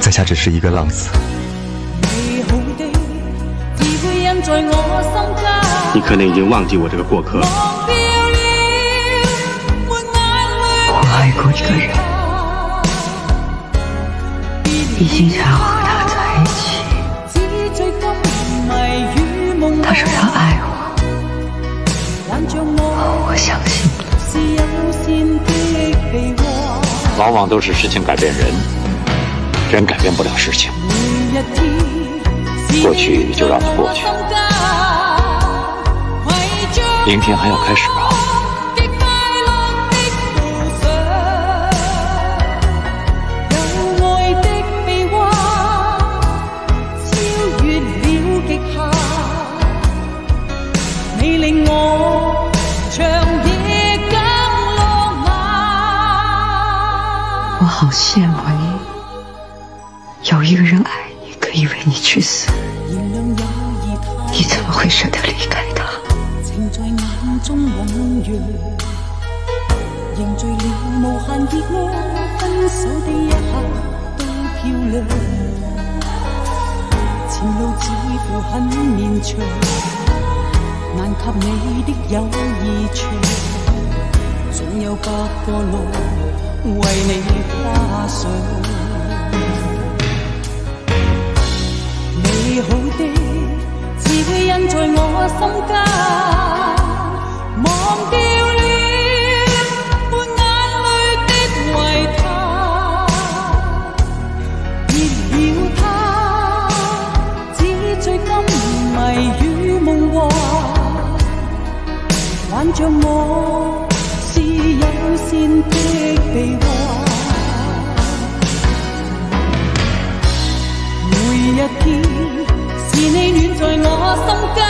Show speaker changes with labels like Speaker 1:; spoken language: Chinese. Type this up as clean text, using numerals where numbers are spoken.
Speaker 1: 在下只是一个浪子。
Speaker 2: 你可能已经忘记我这个过客。
Speaker 3: 我爱过一个人，已经想要和他在一起。他说他爱我，我相信了。
Speaker 4: 往往都是事情改变人，人改变不了事情。过去就让它过去，明天还要开始啊。
Speaker 3: 我好羡慕你，有一个人爱你，可以为你去死。你怎么会舍得离开他？情在眼中醞釀，凝聚了無限熱愛，分手的一刻都漂亮。前路似乎很綿長，難及你的友誼長，總有百個路為你跨上。美好的只會印在我心間，忘掉了抹眼淚的維他，別了他，只醉今迷與夢話，挽着我是友善的臂彎。每一天是你暖在我心間。